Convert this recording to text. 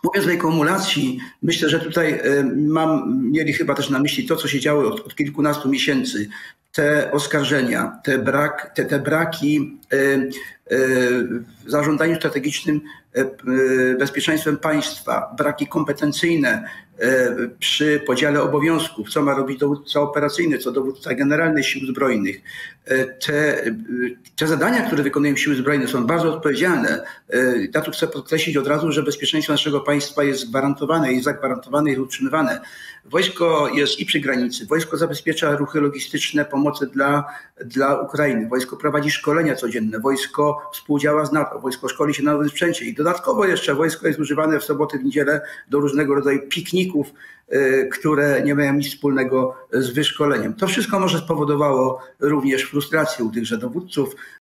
Mówiąc o tej kumulacji, myślę, że tutaj mieli chyba też na myśli to, co się działo od kilkunastu miesięcy. Te oskarżenia, te braki w zarządzaniu strategicznym bezpieczeństwem państwa, braki kompetencyjne przy podziale obowiązków, co ma robić dowódca operacyjny, co dowódca generalny Sił Zbrojnych. Te zadania, które wykonują Siły Zbrojne, są bardzo odpowiedzialne. Ja tu chcę podkreślić od razu, że bezpieczeństwo naszego państwa jest gwarantowane, jest zagwarantowane, jest utrzymywane. Wojsko jest i przy granicy, wojsko zabezpiecza ruchy logistyczne, pomocy dla Ukrainy, wojsko prowadzi szkolenia codzienne, wojsko współdziała z NATO, wojsko szkoli się na nowym sprzęcie i dodatkowo jeszcze wojsko jest używane w soboty, w niedzielę do różnego rodzaju pikników, które nie mają nic wspólnego z wyszkoleniem. To wszystko może spowodowało również frustrację u tychże dowódców.